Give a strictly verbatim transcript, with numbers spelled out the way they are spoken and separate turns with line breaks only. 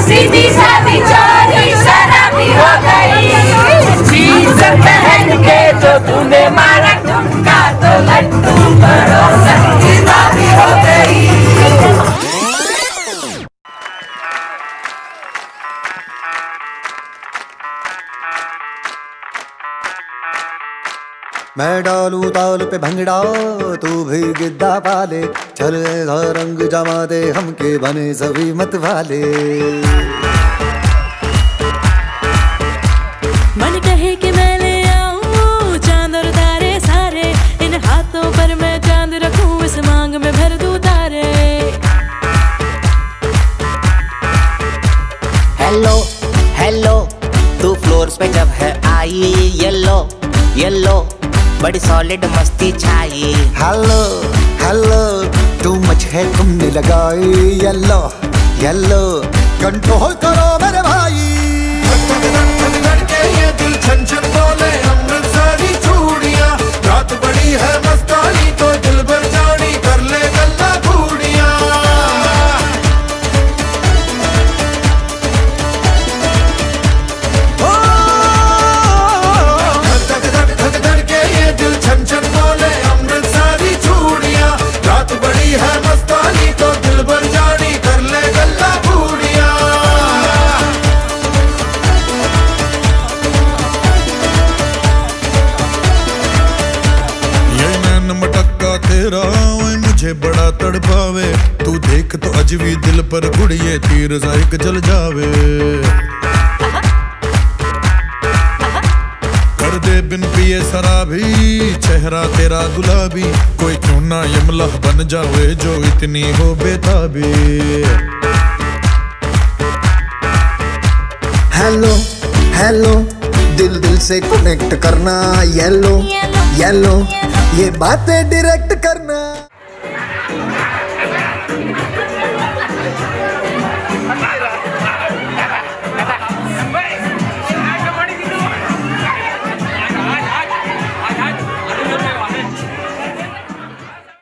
सीधी सादी चोरी शराबी हो गई। जीन्स पहन के जो तूने मारा ठुमका तो लड्डू पड़ोसन की भाभी हो गई।
मैं डालू ताल पे भंगड़ा तू भी गिद्दा पाले, चले रंग जमा दे हमके बने सभी मत वाले।
मन कहे कि मैं ले आऊं चांद और तारे सारे, इन हाथों पर मैं चांद रखूं इस मांग में भर दूं तारे।
हेलो हेलो तू फ्लोर्स पे जब है आई, येलो येलो बड़ी सॉलिड मस्ती छाई।
हेलो हेलो तू मच है तुमने लगाई, येलो येलो कंट्रोल करो मेरे भाई।
ये दिल छन छन बोले अमृतसरी चूड़ियां, रात बड़ी है मस्तानी तो दिल भर जानी कर ले गल्ला घूड़ियां। धक धक धक धक के ये दिल छन छन बोले अमृतसरी चूड़ियां, रात बड़ी है मस्तानी तो दिल भर जानी कर ले गल्ला घूड़ियां। मटक्का तेरा मुझे बड़ा तड़पावे, तू देख तो अजवी दिल पर गुड़िए तीर जायक जल जावे। कर दे बिन पिए शराबी चेहरा तेरा गुलाबी, कोई क्यों ना यमला बन जावे जो इतनी हो बेताबी।
हेलो हेलो दिल दिल से कनेक्ट करना, येलो येलो ये बातें डायरेक्ट करना।